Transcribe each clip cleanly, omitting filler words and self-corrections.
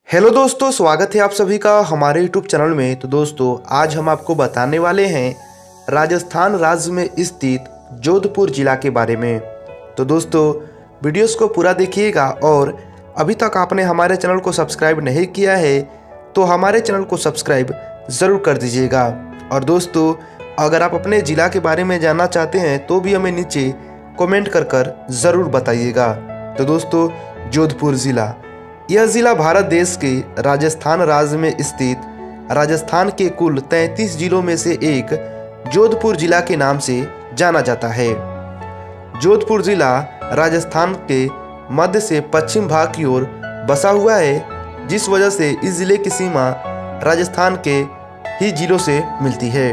Hello दोस्तों, स्वागत है आप सभी का हमारे यूट्यूब चैनल में। तो दोस्तों, आज हम आपको बताने वाले हैं राजस्थान राज्य में स्थित जोधपुर जिला के बारे में। तो दोस्तों, वीडियोस को पूरा देखिएगा और अभी तक आपने हमारे चैनल को सब्सक्राइब नहीं किया है तो हमारे चैनल को सब्सक्राइब ज़रूर कर दीजिएगा। और दोस्तों, अगर आप अपने ज़िला के बारे में जानना चाहते हैं तो भी हमें नीचे कमेंट कर ज़रूर बताइएगा। तो दोस्तों, जोधपुर ज़िला, यह ज़िला भारत देश के राजस्थान राज्य में स्थित राजस्थान के कुल 33 जिलों में से एक जोधपुर जिला के नाम से जाना जाता है। जोधपुर जिला राजस्थान के मध्य से पश्चिम भाग की ओर बसा हुआ है, जिस वजह से इस जिले की सीमा राजस्थान के ही जिलों से मिलती है।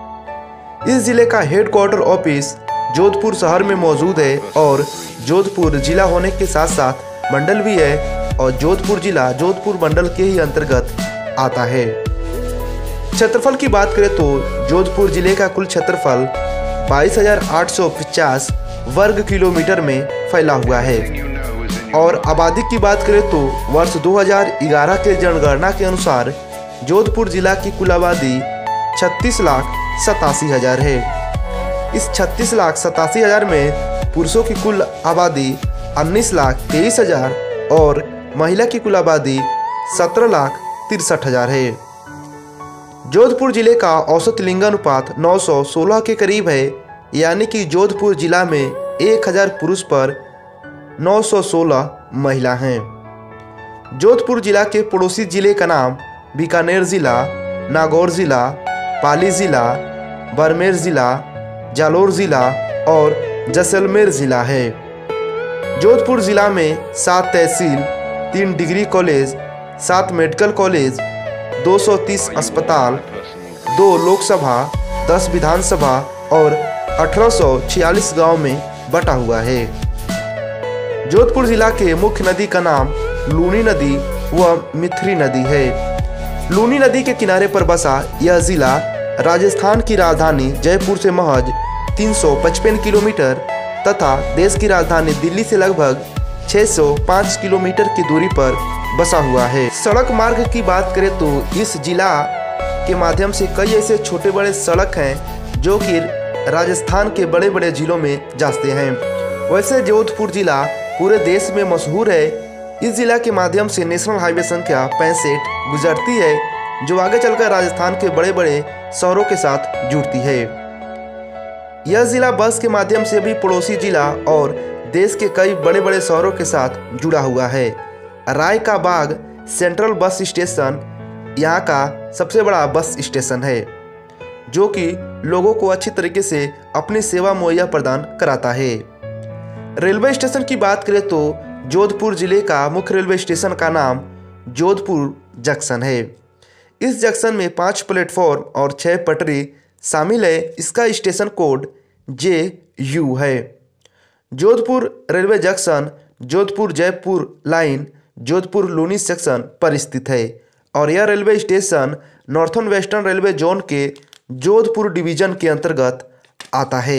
इस जिले का हेडक्वार्टर ऑफिस जोधपुर शहर में मौजूद है और जोधपुर जिला होने के साथ साथ मंडल भी है और जोधपुर जिला जोधपुर मंडल के ही अंतर्गत आता है। क्षेत्रफल की बात करें तो जोधपुर जिले का कुल क्षेत्रफल 22,850 वर्ग किलोमीटर में फैला हुआ है और आबादी की बात करें तो वर्ष 2011 के जनगणना के अनुसार जोधपुर जिला की कुल आबादी 36,87,000 है। इस 36,87,000 में पुरुषों की कुल आबादी 19,23,000 और महिला की कुल आबादी 17,63,000 है। जोधपुर जिले का औसत लिंगानुपात 916 के करीब है, यानी कि जोधपुर जिला में 1000 पुरुष पर 916 महिला हैं। जोधपुर जिला के पड़ोसी जिले का नाम बीकानेर जिला, नागौर जिला, पाली जिला, बाड़मेर जिला, जालोर जिला और जैसलमेर जिला है। जोधपुर जिला में 7 तहसील, 3 डिग्री कॉलेज, 7 मेडिकल कॉलेज, 230 अस्पताल, 2 लोकसभा, 10 विधानसभा और 1846 गांव में बटा हुआ है। जोधपुर जिला के मुख्य नदी का नाम लूनी नदी व मिथरी नदी है। लूनी नदी के किनारे पर बसा यह जिला राजस्थान की राजधानी जयपुर से महज 355 किलोमीटर तथा देश की राजधानी दिल्ली से लगभग 605 किलोमीटर की दूरी पर बसा हुआ है। सड़क मार्ग की बात करें तो इस जिला के माध्यम से कई ऐसे छोटे बड़े सड़क हैं जो कि राजस्थान के बड़े बड़े जिलों में जाते हैं। वैसे जोधपुर जिला पूरे देश में मशहूर है। इस जिला के माध्यम से नेशनल हाईवे संख्या 65 गुजरती है, जो आगे चलकर राजस्थान के बड़े बड़े शहरों के साथ जुड़ती है। यह जिला बस के माध्यम से भी पड़ोसी जिला और देश के कई बड़े बड़े शहरों के साथ जुड़ा हुआ है। राय का बाग सेंट्रल बस स्टेशन यहाँ का सबसे बड़ा बस स्टेशन है, जो कि लोगों को अच्छी तरीके से अपनी सेवा मुहैया प्रदान कराता है। रेलवे स्टेशन की बात करें तो जोधपुर जिले का मुख्य रेलवे स्टेशन का नाम जोधपुर जंक्शन है। इस जंक्शन में 5 प्लेटफॉर्म और 6 पटरी शामिल है। इसका स्टेशन कोड JU है। Jodhpur railway junction Jodhpur Jaipur line Jodhpur Luni section पर स्थित है और यह railway station northern western railway zone के जोधपुर डिवीजन के अंतर्गत आता है।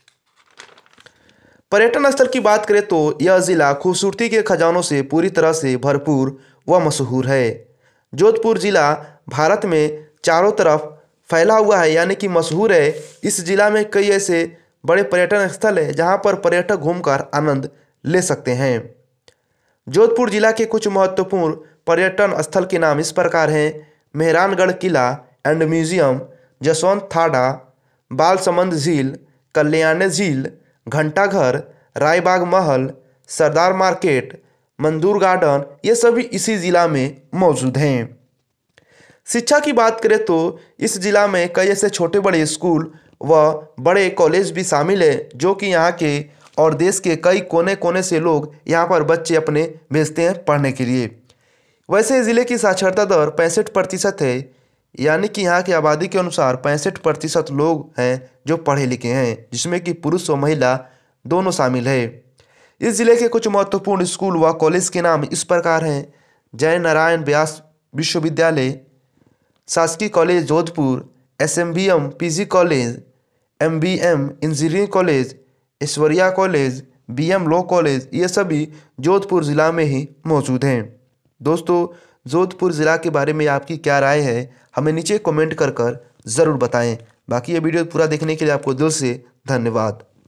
पर्यटन स्थल की बात करें तो यह जिला खूबसूरती के खजानों से पूरी तरह से भरपूर व मशहूर है। जोधपुर जिला भारत में चारों तरफ फैला हुआ है, यानी कि मशहूर है। इस जिला में कई ऐसे बड़े पर्यटन स्थल है जहां पर पर्यटक घूमकर आनंद ले सकते हैं। जोधपुर जिला के कुछ महत्वपूर्ण पर्यटन स्थल के नाम इस प्रकार हैं: मेहरानगढ़ किला एंड म्यूजियम, जसवंत थाड़ा, बालसमंद झील, कल्याण झील, घंटाघर, रायबाग महल, सरदार मार्केट, मंदूर गार्डन, ये सभी इसी जिला में मौजूद हैं। शिक्षा की बात करें तो इस जिला में कई ऐसे छोटे बड़े स्कूल व बड़े कॉलेज भी शामिल है, जो कि यहाँ के और देश के कई कोने कोने से लोग यहाँ पर बच्चे अपने भेजते हैं पढ़ने के लिए। वैसे ज़िले की साक्षरता दर 65% है, यानी कि यहाँ की आबादी के अनुसार 65% लोग हैं जो पढ़े लिखे हैं, जिसमें कि पुरुष व महिला दोनों शामिल है। इस ज़िले के कुछ महत्वपूर्ण स्कूल व कॉलेज के नाम इस प्रकार हैं: जय नारायण व्यास विश्वविद्यालय, शासकीय college Jodhpur, SMBM PG college, MBM engineering college, Aishwarya college, BM law college, ये सभी जोधपुर ज़िला में ही मौजूद हैं। दोस्तों, जोधपुर ज़िला के बारे में आपकी क्या राय है, हमें नीचे कमेंट कर ज़रूर बताएं। बाकी ये वीडियो पूरा देखने के लिए आपको दिल से धन्यवाद।